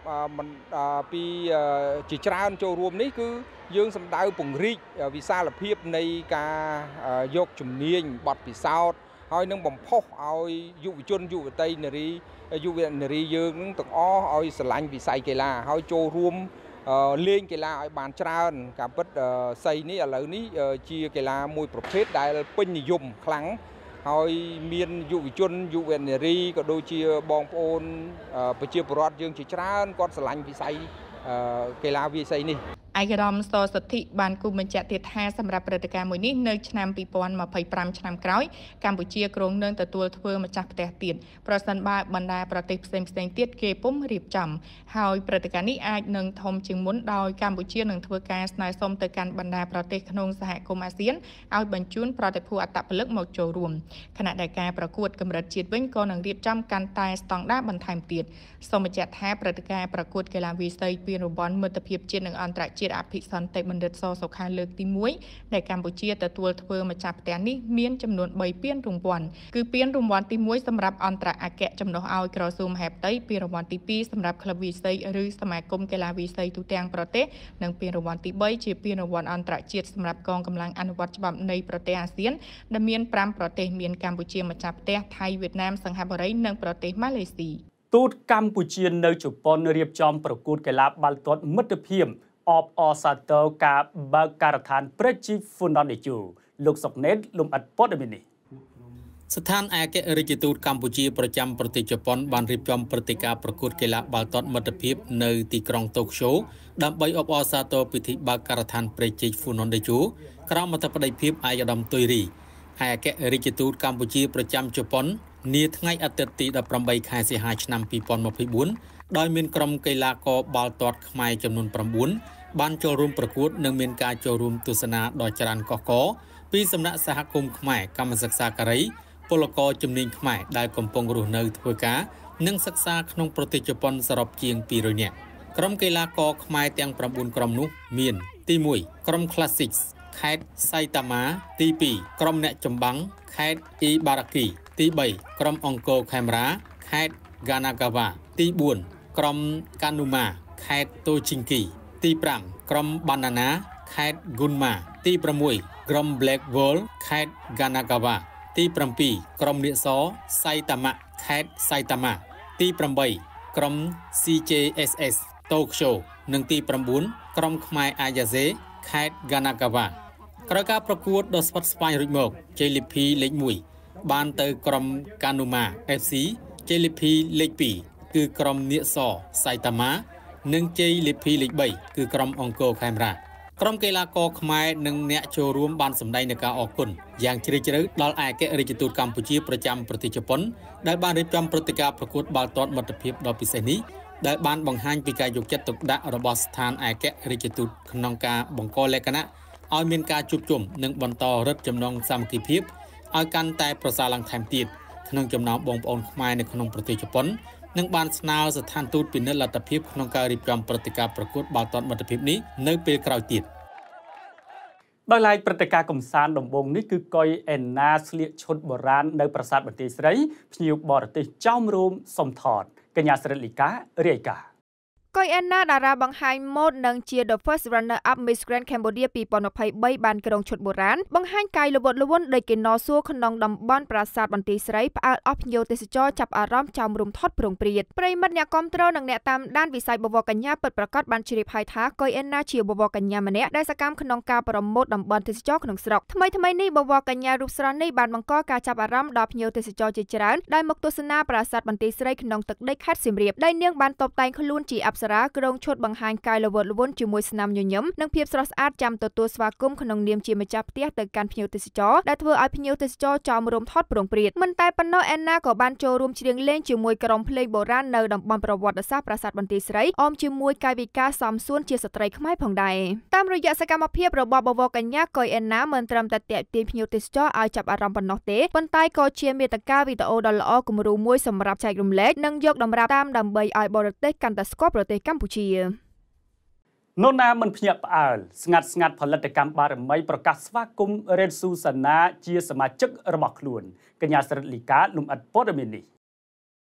មិនពីជាច្រើនចូលរួមនេះគឺយើងសម្ដៅពង្រីកវិសាលភាពនៃការយកជំនាញបទពិសោធន៍ហើយនឹងបំផុសឲ្យយុវជនយុវតីនារីយុវនារីយើងនឹងទាំងអស់ឲ្យស្រឡាញ់វិស័យកីឡាហើយចូលរួមលេងកីឡាឲ្យបានច្រើនការពិតសីនេះឥឡូវនេះជាកីឡាមួយប្រភេទដែលពេញនិយមខ្លាំងហើយមានយុវជនយុវនារីក៏ដូចជាបងប្អូនប្រជាពលរដ្ឋយើងជាច្រើនគាត់ស្រឡាញ់វិស័យកីឡាវាយសីនេះឯកឧត្តមសសិទ្ធិបានគូបញ្ជាក់ទៀតថាសម្រាប់ព្រឹត្តិការណ៍មួយនេះនៅឆ្នាំពីរពាន់ម្ភៃប្រាំឆ្នាំក្រោយកម្ពុជាគ្រោងនឹងទទួលធ្វើម្ចាស់ផ្ទះទៀតប្រសិនបើបណ្ដាប្រទេសផ្សេងផ្សេងទៀតគេពុំរៀបចំហើយព្រឹត្តិការណ៍នេះអាចនឹងធំជាងមុនដោយកម្ពុជានឹងធ្វើការស្នើសុំទៅកាន់បណ្ដាប្រទេសក្នុងសហគមន៍អាស៊ានឲ្យបញ្ជូនប្រតិភូអត្តពលិកមកចូលរួមខណៈដែលការប្រកួតកម្រិតជាតិវិញក៏នឹងរៀបចំកាន់តែស្តង់ដារបន្ថែមទៀតសូមបញ្ជាក់ថាព្រឹត្តិការណ៍ប្រកួតកីឡាវាយសីពានរង្វាន់មិត្តភាពជាតិនិងអន្តរជាតិអភិសន្តិបណ្ឌិតសសុខាលើកទីមួយដែលកម្ពុជាទទួលធ្វើម្ចាស់ផ្ទះនេះមានចំនួនបីពានរង្វាន់គឺពានរង្វាន់ទីមួយសម្រាប់អន្តរអគ្គចំណុះឲ្យក្រសួងមហាផ្ទៃពានរង្វាន់ទីពីរសម្រាប់ក្លឹបវាយសីឬសមាគមកីឡាវាយសីទូទាំងប្រទេសនិងពានរង្វាន់ទីបីជាពានរង្វាន់អន្តរជាតិសម្រាប់កងកម្លាំងអនុវត្តច្បាប់នៃប្រទេសអាស៊ានដែលមានប្រាំប្រទេសមានកម្ពុជាម្ចាស់ផ្ទះថៃវៀតណាមសិង្ហបុរីនិងប្រទេសម៉ាឡេស៊ីទូតកម្ពុជានៅជប៉ុនរៀបចំប្រកួតកីឡាបាល់ទាត់មិត្តភាពអបអសាទរការបើកការដ្ឋានព្រឹជីហ្វូណនដេជូលោកសុកណេតលំអិតព័ត៌មាននេះស្ថានឯករាជ្យទូតកម្ពុជាប្រចាំប្រទេសជប៉ុនបានរៀបចំព្រឹត្តិការណ៍ប្រកួតកីឡាបាល់ទាត់មិត្តភាពនៅទីក្រុងតូក្យូដើម្បីអបអសាទរពិធីបើកការដ្ឋានព្រែកជីកហ្វូណនដេជូក្រោមអធិបតីភាពឯកឧត្តមទុយរីឯករាជ្យទូតកម្ពុជាប្រចាំជប៉ុននាថ្ងៃអាទិត្យទីដប់ប្រាំបីខែសីហាឆ្នាំពីរពាន់ម្ភៃបួនដោយមានក្រុមកីឡាករបាល់ទាត់ខ្មែរចំនួនប្រាំបួនបានចូលរួមប្រកួតនិងមានការចូលរួមទស្សនាដ៏ច្រើនកុះករពីសំណាក់សហគមន៍ខ្មែរកម្មសិក្សាការីពលករជំនាញខ្មែរដែលកំពុងរស់នៅធ្វើការនិងសិក្សាក្នុងប្រទេសជប៉ុនសរុបជាងពីររយនាក់ក្រុមកីឡាករខ្មែរទាំងប្រាំបួនក្រុមនោះមានទីមួយក្រុម Classics ខេត្តសៃតាម៉ាទីពីរក្រុមអ្នកចម្បាំងខេត្តអ៊ីបារ៉ាគីទីបីក្រុមអង្គរខេមរ៉ាខេត្តហ្គាណាកាវ៉ាទីបួនក្រុមកានូម៉ាខេត្តតូជីងគីទីប្រាំក្រុមបាណាណាខេត្តហ្គូនម៉ាទីប្រាំមួយក្រុម Black Wall ខេត្តហ្គាណាកាវ៉ាទីប្រាំពីរក្រុមនាគសសៃតាម៉ាខេត្តសៃតាម៉ាទីប្រាំបីក្រុម C J S S តូក្យូនិងទីប្រាំបួនក្រុមខ្មែរអាយ៉ាហ្សេខេត្តហ្គាណាកាវ៉ាក្រោយការប្រកួតដ៏ស្វិតស្វាញរួចមកជ័យលាភីលេខមួយបានទៅក្រុមកានូម៉ា F C ជ័យលាភីលេខពីរគឺក្រុមនាគសសៃតាម៉ានិងជ័យលាភីលេខបីគឺក្រុមអង្គរខេមរ៉ាក្រុមកីឡាករខ្មែរនិងអ្នកចូលរួមបានសម្ដែងនូវការអរគុណយ៉ាងជ្រាលជ្រៅដល់ឯករាជ្យទូតកម្ពុជាប្រចាំប្រទេសជប៉ុនដែលបានរៀបចំព្រឹត្តិការណ៍ប្រកួតបាល់ទាត់មិត្តភាពដ៏ពិសេសនេះដែលបានបង្ហាញពីការយកចិត្តទុកដាក់របស់ស្ថានឯករាជ្យទូតក្នុងការបង្កលក្ខណៈឲ្យមានការជួបជុំនិងបន្តរឹតចំណងសាមគ្គីភាពឲ្យកាន់តែប្រសើរឡើងថែមទៀតក្នុងចំណោមបងប្អូនខ្មែរនៅក្នុងប្រទេសជប៉ុននិងបានស្នើស្ថានទូតពិនិត្យលទ្ធភាពក្នុងការរៀបចំព្រឹត្តិការណ៍ប្រកួតបាល់ទាត់មិត្តភាពនេះនៅពេលក្រោយទៀតដោយឡែកព្រឹត្តិការណ៍កំសាន្តដំបូងនេះគឺកុយអេណាស្លៀកឈុតបុរាណនៅប្រាសាទបន្ទាយស្រីភ្ញៀវបរទេសចោមរោមសុំថតកញ្ញាស្រិតលីការាយការណ៍កុយអេណាតារាបង្ហាញម៉ូដនិងជា The First Runner Up Miss Grand Cambodia ពីរពាន់ម្ភៃបីបានក្រុងឈុតបុរាណបង្ហាញកាយល្វត់ល្វន់ដោយគេណសួរក្នុងតំបន់ប្រាសាទបន្ទាយស្រីផ្អើលអស់ភ្ញៀវទេសចរចាប់អារម្មណ៍ចោមរំថត់ប្រងព្រាតប្រិមិត្តអ្នកគាំទ្រនិងអ្នកតាមដានវិស័យបវរកញ្ញាពិតប្រាកដបានជ្រាបហើយថាកុយអេណាជាបវរកញ្ញាម្នាក់ដែលសកម្មក្នុងការប្រមូលតំបន់ទេសចរក្នុងស្រុកថ្មីថ្មីនេះបវរកញ្ញារូបស្រស់នេះបានបង្កការចាប់អារម្មណ៍ដល់ភ្ញៀវទេសចរជាច្រើនដែលមកទស្សនាប្រាសាទបន្ទាយស្រីក្នុងទឹកដីខេត្តសៀមរាបដែលនាងបានតបតែងខ្លួនជាអប្សរាក្រុងឈុតបង្ហាញកាយល្វត់ល្វន់ជាមួយស្នាមញញឹមនិងភាពស្រស់ស្អាតចាំទទួលស្វាគមន៍ក្នុងនាមជាម្ចាស់ផ្ទះទៅកាន់ភ្ញៀវទេសចរដែលធ្វើឲ្យភ្ញៀវទេសចរចោមរោមថត់ប្រងព្រាតមិនតែប៉ុណ្ណោះអេណាក៏បានចូលរួមច្រៀងលេងជាមួយក្រុមភ្លេងបុរាណនៅតំបន់ប្រវត្តិសាស្ត្រប្រាសាទបន្ទាយស្រីអមជាមួយកាយវិការសមសួនជាស្ត្រីខ្មែរផងដែរតាមរយៈសកម្មភាពរបស់បវរកញ្ញាកុយអេណាមិនត្រឹមតែទាក់ទាញភ្ញៀវទេសចរឲ្យចាប់អារម្មណ៍ប៉ុណ្ណោះទេប៉ុន្តែក៏ជាមាតិកាវីដេអូដ៏ល្អគំរូមួយសម្រាប់ចែករំលែកនិងយកតម្រាប់តាមដើម្បីឲ្យបរទេសកាន់តែស្គាល់ប្រទេសកម្ពុជានរណាមិនភ្ញាក់ផ្អើលស្ងាត់ស្ងាត់ផលិតកម្មបារមីប្រកាសស្វាគមន៍រ៉េនស៊ូសាណាជាសមាជិករបស់ខ្លួនកញ្ញាស្រិតលីកាលំអិតព័ត៌មាននេះ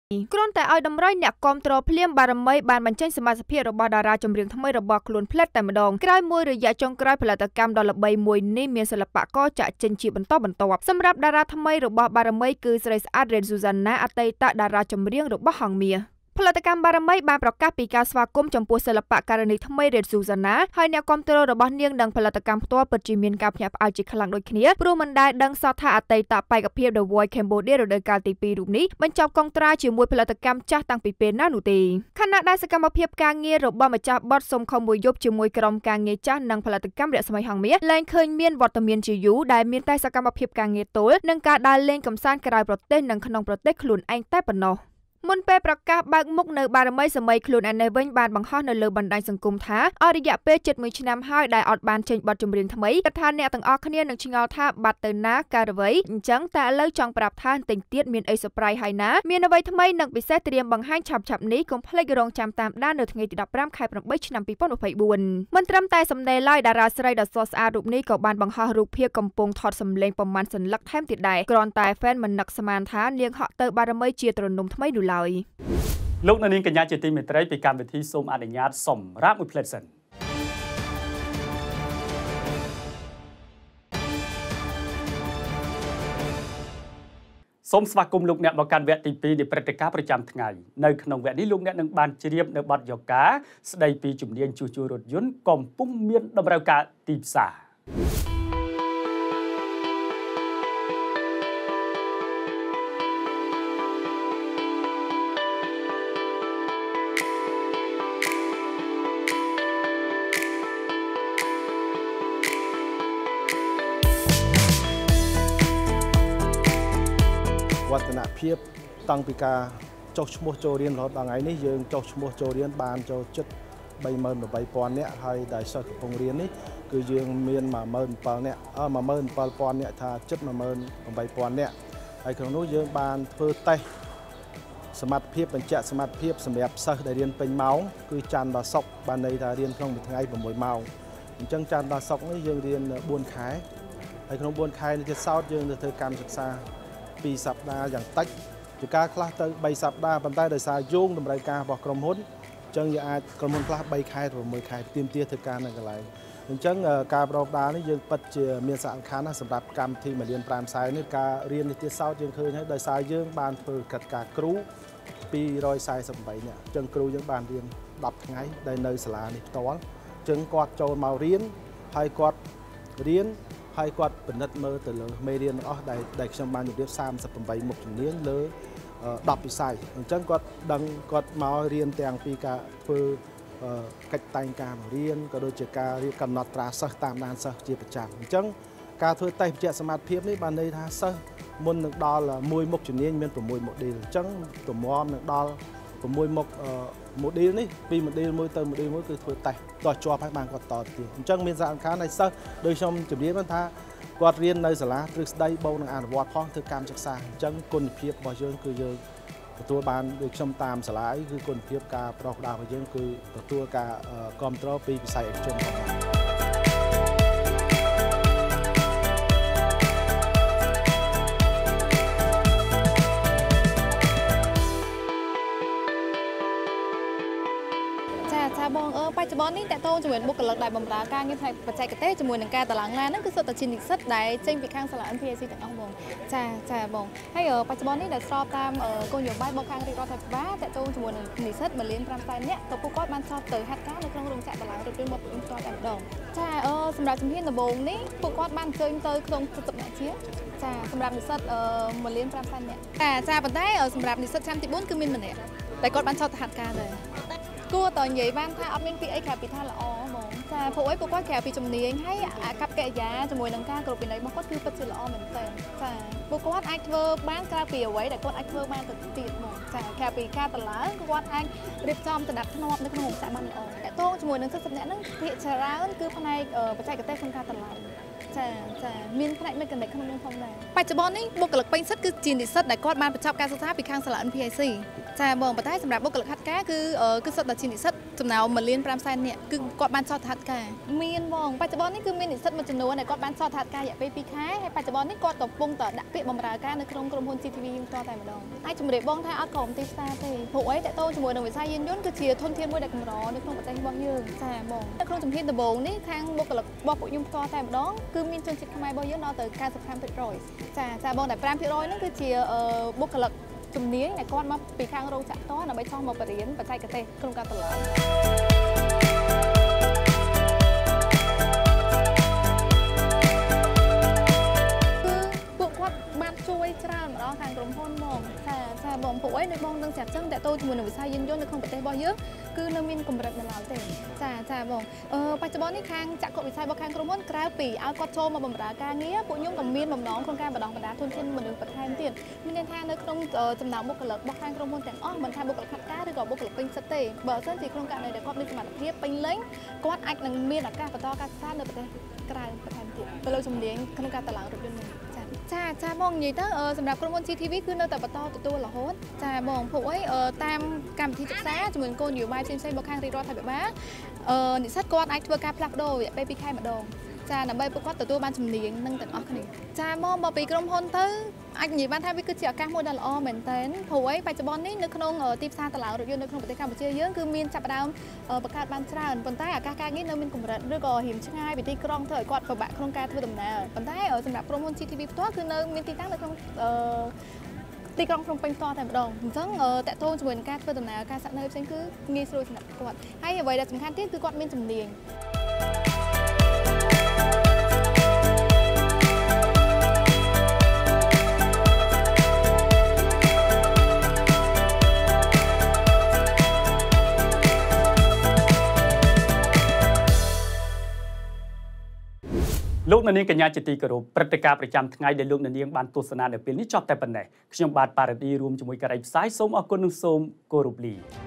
គ្រាន់តែឲ្យតម្រុយអ្នកគាំទ្រភ្លាមបារមីបានបញ្ចេញសមាជិករបស់តារាចម្រៀងថ្មីរបស់ខ្លួនផ្លេតតែម្ដងក្រោយមួយរយៈចុងក្រោយផលិតកម្មដ៏ល្បីមួយនេះមានសិល្បករចាក់ចេញជាបន្តបន្ទាប់សម្រាប់តារាថ្មីរបស់បារមីគឺស្រីស្អាតរ៉េនស៊ូហ្សាណាអតីតតារាចម្រៀងរបស់ហងមាសផលិតកម្មបារមីបានប្រកាសពីការស្វាគមន៍ចំពោះសិល្បករនីថ្មីរ៉េនស៊ូហ្សាណាហើយអ្នកគាំទ្ររបស់នាងនឹងផលិតកម្មផ្ទាល់ពិតជាមានការភ្ញាក់ផ្អើលជាខ្លាំងដូចគ្នាព្រោះមិនដែលដឹងសោះថាអតីតបេក្ខភាព The Voice Cambodia រដូវកាលទីពីររូបនេះបញ្ចប់កងត្រាជាមួយផលិតកម្មចាស់តាំងពីពេលណានោះទេខណៈដែលសកម្មភាពការងាររបស់ម្ចាស់បទសុំខំមួយយប់ជាមួយក្រុមការងារចាស់និងផលិតកម្មរស្មីហងមាសលែងឃើញមានវត្តមានជាយូរដែលមានតែសកម្មភាពការងារទល់និងការដើរលេងកម្សាន្តក្រៅប្រទេសនិងក្នុងប្រទេសខ្លួនឯងតែប៉ុណ្ណោះមុនពេលប្រកាសបើកមុខនៅបារមីសម័យខ្លួនឯនេះវិញបានបង្ហោះនៅលើបណ្ដាញសង្គមថាអរិយៈពេលជិតមួយឆ្នាំហើយដែលអត់បានចេញបទចម្រៀងថ្មីគិតថាអ្នកទាំងអស់គ្នានឹងឆ្ងល់ថាបាត់ទៅណាការអ្វីអញ្ចឹងតែឥឡូវចង់ប្រាប់ថាទិញទៀតមានអី surprise ហើយណាមានអ្វីថ្មីនិងពិសេសត្រៀមបង្ហាញឆាប់ៗនេះកុំភ្លេចរងចាំតាមដាននៅថ្ងៃទីដប់ប្រាំខែប្រាំបីឆ្នាំពីរពាន់ម្ភៃបួនមិនត្រឹមតែសម្ដែងឡើយតារាស្រីដ៏ស្រស់ស្អាតរូបនេះក៏បានបង្ហោះរូបភាពកំពុងថតសម្លេងប្រមាណសន្លឹកថែមទៀតដែរគ្រាន់តែ fan មិននឹកស្មានថានាងហក់ទៅបារមីជាទ្រនំថ្មីនោះឡើយលោកនាងកញ្ញាជាទីមេត្រីពីកម្មវិធីសូមអនុញ្ញាតសម្រាប់មួយផ្លេតសិនសូមស្វាគមន៍លោកអ្នកមកកាន់វគ្គទីពីរនៃព្រឹត្តិការណ៍ប្រចាំថ្ងៃនៅក្នុងវគ្គនេះលោកអ្នកនឹងបានជ្រាបនៅបទយកាស្ដីពីជំនាញជួសជុលរថយន្តកំពុងមានតម្រូវការទីផ្សារវឌ្ឍនភាពតាំងពីការចុះឈ្មោះចូលរៀនរហូតដល់ថ្ងៃនេះយើងចុះឈ្មោះចូលរៀនបានចូលជិតបីម៉ឺនប្រាំបីពាន់នាក់ហើយដែលសិស្សកំពុងរៀននេះគឺយើងមានមួយម៉ឺនប្រាំនាក់អឺមួយម៉ឺនប្រាំពាន់នាក់ថាជិតមួយម៉ឺនប្រាំបីពាន់នាក់ហើយក្នុងនោះយើងបានធ្វើតេស្តសមត្ថភាពបញ្ជាក់សមត្ថភាពសម្រាប់សិស្សដែលរៀនពេញម៉ោងគឺច័ន្ទដល់សុក្របានន័យថារៀនក្នុងមួយថ្ងៃប្រាំមួយម៉ោងអញ្ចឹងច័ន្ទដល់សុក្រនេះយើងរៀនបួនខែហើយក្នុងបួនខែនេះទៀតសោតយើងទៅធ្វើកម្មសិក្សាពីរសប្តាហ៍យ៉ាងតិចពីការខ្លះទៅបីសប្តាហ៍ប៉ុន្តែដោយសារយោងតម្រូវការរបស់ក្រុមហ៊ុនអញ្ចឹងយើងអាចក្រុមហ៊ុនខ្លះបីខែទៅមួយខែទាមទារធ្វើការនៅកន្លែងអញ្ចឹងការបដោះដាលនេះយើងពិតជាមានសារៈសំខាន់ណាស់សម្រាប់កម្មវិធីមួយលានប្រាំសែននេះការរៀននេះទៀតសោតយើងឃើញហើយដោយសារយើងបានធ្វើកិច្ចការគ្រូពីររយសែនសិបបីនាក់អញ្ចឹងគ្រូយើងបានរៀនដប់ថ្ងៃដែលនៅសាលានេះផ្ទាល់អញ្ចឹងគាត់ចូលមករៀនហើយគាត់រៀនហើយគាត់ពិនិត្យមើលទៅលើមេរៀនទាំងអស់ដែលដែលខ្ញុំបានជម្រាបសាមសិបប្រាំមុខជំនាញលើដប់វិស័យអញ្ចឹងគាត់ដឹងគាត់មករៀនទាំងពីការធ្វើកិច្ចតែងការបង្រៀនក៏ដូចជាការរៀបកំណត់ត្រាសិស្សតាមដានសិស្សជាប្រចាំអញ្ចឹងការធ្វើតេស្តបញ្ជាក់សមត្ថភាពនេះបានន័យថាសិស្សមុននឹងដល់មួយមុខជំនាញមានប្រាំមួយ model អញ្ចឹងទម្រាំនឹងដល់ប្រាំមួយមុខ model នេះពី model មួយទៅ model មួយគឺធ្វើតេស្តតោះជាប់ហើយបានគាត់តទៀតអញ្ចឹងមានសារៈសំខាន់ឲ្យសិស្សដោយខ្ញុំជម្រាបថាគាត់រៀននៅសាលាទ្រឹស្ដីបូកនឹងអនុវត្តផងធ្វើកម្មសិក្សាអញ្ចឹងគុណភាពរបស់យើងគឺយើងទទួលបានដូចខ្ញុំតាមសាលាគឺគុណភាពការប្រោសផ្ដាល់របស់យើងគឺទទួលការគ្រប់គ្រងពីវិស័យឯកជនផងបងអឺបច្ចុប្បន្ននេះតើតោជាមួយបុគ្គលិកដែលបម្រើការងារផ្នែកបច្ចេកទេសជាមួយនឹងការតឡើងឡានហ្នឹងគឺសុទ្ធតែជានិស្សិតដែលចេញពីខាងសាលា en pê i xê ទាំងអស់បងចាចាបងហើយបច្ចុប្បន្ននេះដែលស្របតាមគោលនយោបាយរបស់ខាងរាជរដ្ឋាភិបាលតើតោជាមួយនឹងនិស្សិតមួយលានប្រាំសែននាក់ទៅពួកគាត់បានចោទទៅហាត់ការនៅក្នុងរោងចក្រតឡើងរថយន្តមកផ្ទាល់តែម្ដងចាអឺសម្រាប់ជំហានដំបូងនេះពួកគាត់បានអញ្ជើញទៅក្នុងសិទ្ធិអ្នកជាចាសម្រាប់និស្សិតមួយលានប្រាំសែននាក់ចាចាប៉ុន្តែសម្រាប់និស្សិតឆ្នាំទីបួនគឺមានម្នាក់តែគាត់បានចោទទៅហាត់ការដែរគួរតើនិយាយបានថាអត់មានពីអីក្រៅពីថាល្អហ្មងចាព្រោះអីពួកគាត់ក្រៅពីជំនាញហើយអាកប្បកិរិយាជាមួយនឹងការគ្រប់វិន័យរបស់គាត់គឺពិតជាល្អមែនទែនចាពួកគាត់អាចធ្វើបានក្រៅពីអ្វីដែលគាត់អាចធ្វើបានទៅទៀតហ្មងចាក្រៅពីការតឡើងគាត់អាចរៀបចំតំណធ្នាប់នៅក្នុងរោងចក្របានល្អតែតោងជាមួយនឹងសិស្សអ្នកហ្នឹងភាគច្រើនគឺផ្នែកបច្ចេកទេសក្នុងការតឡើងចាចាមានផ្នែក mechanic ក្នុងនោះផងដែរបច្ចុប្បន្ននេះបុគ្គលិកពេញសិទ្ធិគឺជានិស្សិតដែលគាត់បានបញ្ចប់ការសិក្សាពីខាងសាលា en pê i xê ចាបងប៉ុន្តែសម្រាប់បុគ្គលិកហាត់ការគឺគឺសុទ្ធតែជានិស្សិតចំណាយមួយលានប្រាំសែននាក់គឺគាត់បានចោទហាត់ការមានបងបច្ចុប្បន្ននេះគឺមាននិស្សិតមួយចំនួនដែលគាត់បានចោទហាត់ការរយៈពេលពីរខែហើយបច្ចុប្បន្ននេះគាត់កំពុងតែដាក់ពាក្យបម្រើការនៅក្នុងក្រុមហ៊ុន ជី ធី វី យើងតតែម្ដងហើយជំរាបបងថាអត់ក្រុមទីផ្សារទេព្រោះអីតើតោជាមួយនឹងវិស័យយានយន្តគឺជាធនធានមួយដែលកម្រនៅក្នុងប្រទេសរបស់យើងចាបងនៅក្នុងជំហានដំបូងនេះខាងបុគ្គលិករបស់ពួកខ្ញុំផ្ទាល់តែម្ដងគឺមានជនជាតិខ្មែររបស់យើងដល់ទៅកាសែតភាគរយចាចាបងតែ5ភាគរយហ្នឹងគឺជាបុគ្គលិកជំនាញដែលគាត់មកពីខាងរោងចក្រផ្ទាល់ដើម្បីចង់មកបរៀនបច្ចេកទេសក្នុងការតឡាបានជួយច្រើនម្ដងខាងក្រុមហ៊ុនមកចាចាបងពួកអីនៅបងនឹងចាក់ចឹងតើតូជាមួយនឹងវិស័យយានយន្តនៅក្នុងប្រទេសរបស់យើងគឺនៅមានកម្រិតនៅឡើយទេចាចាបងអឺបច្ចុប្បន្ននេះខាងចក្រវិស័យរបស់ខាងក្រុមហ៊ុនក្រៅពីឲ្យគាត់ចូលមកបម្រើការងារពួកខ្ញុំក៏មានបំណងក្នុងការបណ្ដុះបណ្ដាលធនធានមនុស្សបន្ថែមទៀតមានន័យថានៅក្នុងចំណោមបុគ្គលិករបស់ខាងក្រុមហ៊ុនទាំងអស់មិនថាបុគ្គលិកខាត់ការឬក៏បុគ្គលិកពេញសិទ្ធិទេបើមិនជាក្នុងករណីដែលគាត់មានសមត្ថភាពពេញលេញគាត់អាចនឹងមានឱកាសបន្តការសិក្សានៅប្រទេសក្រៅបន្ថែមទៀតទៅលើជំនាញក្នុងការតឡើងរថយន្តនេះចាចាបងនិយាយទៅសម្រាប់ក្រុមហ៊ុន ជី ធី វី គឺនៅតែបន្តទទួលរហូតចាបងពួកអីតាមកម្មវិធីសិក្សាជាមួយនឹងគោលនយោបាយផ្សេងៗរបស់ខាងរាជរដ្ឋាភិបាលនិស្សិតគាត់អាចធ្វើការផ្លាស់ប្ដូររយៈពេលពីរខែម្ដងចាដើម្បីពួកគាត់ទទួលបានជំនាញនឹងទាំងអស់គ្នាចាមកមកពីក្រុមហ៊ុនទៅអាចនិយាយបានថាវាគឺជាឱកាសមួយដ៏ល្អមែនទែនព្រោះអីបច្ចុប្បន្ននេះនៅក្នុងទីផ្សារតឡារថយន្តនៅក្នុងប្រទេសកម្ពុជាយើងគឺមានចាប់ផ្ដើមបង្កើតបានច្រើនប៉ុន្តែឱកាសការងារនៅមានកម្រិតឬក៏រៀងឆ្ងាយពីទីក្រុងធ្វើឲ្យគាត់ពិបាកក្នុងការធ្វើដំណើរប៉ុន្តែសម្រាប់ក្រុមហ៊ុន ជី ធី វី ផ្ទាល់គឺនៅមានទីតាំងនៅក្នុងទីក្រុងភ្នំពេញផ្ទាល់តែម្ដងអញ្ចឹងតកតងជាមួយនឹងការធ្វើដំណើរការសាក់នៅផ្សេងគឺងាយស្រួលសម្រាប់គាត់ហើយអ្វីដែលសំខាន់ទៀតគឺគាត់មានជំនាញលោកនាងកញ្ញាជាទីគោរពព្រឹត្តិការណ៍ប្រចាំថ្ងៃដែលលោកនាងបានទស្សនានៅពេលនេះចប់តែប៉ុណ្ណេះខ្ញុំបាទប៉ារ៉ាឌីរួមជាមួយការីផ្សាយសូមអរគុណនិងសូមគោរពលា